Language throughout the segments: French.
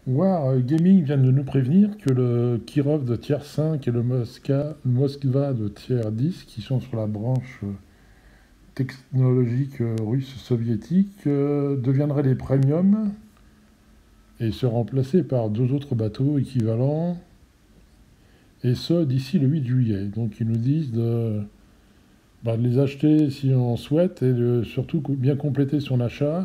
War Gaming vient de nous prévenir que le Kirov de tier 5 et le Moskva de tier 10, qui sont sur la branche technologique russe-soviétique, deviendraient des premiums et se remplacer par deux autres bateaux équivalents, et ce d'ici le 8 juillet. Donc ils nous disent de les acheter si on souhaite et de surtout bien compléter son achat.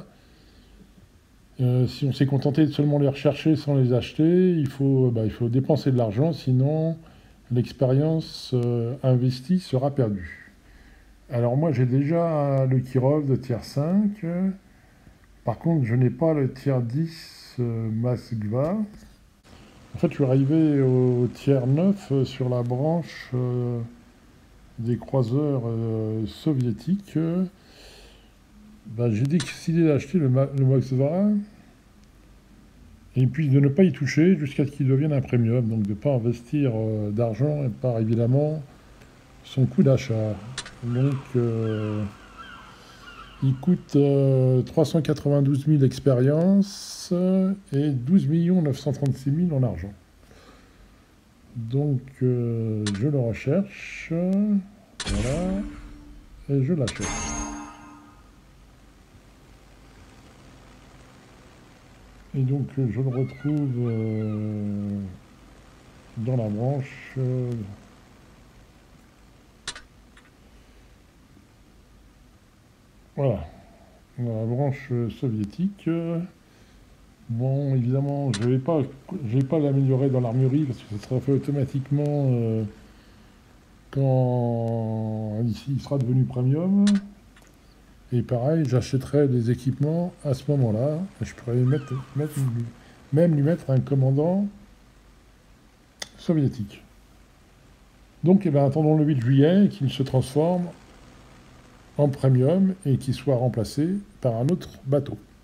Si on s'est contenté de seulement les rechercher sans les acheter, il faut dépenser de l'argent, sinon l'expérience investie sera perdue. Alors moi j'ai déjà le Kirov de tier 5, par contre je n'ai pas le tier 10 Moskva. En fait je suis arrivé au tier 9 sur la branche des croiseurs soviétiques. J'ai décidé d'acheter le Moskva et puis de ne pas y toucher jusqu'à ce qu'il devienne un premium, donc de ne pas investir d'argent et par évidemment son coût d'achat. Donc il coûte 392 000 expériences et 12 936 000 en argent. Donc je le recherche, voilà, et je l'achète. Et donc je le retrouve dans la branche voilà, dans la branche soviétique. Bon, évidemment, je vais pas l'améliorer dans l'armurerie parce que ça sera fait automatiquement quand il sera devenu premium. Et pareil, j'achèterai des équipements à ce moment-là. Je pourrais même lui mettre un commandant soviétique. Donc, attendons le 8 juillet qu'il se transforme en premium et qu'il soit remplacé par un autre bateau.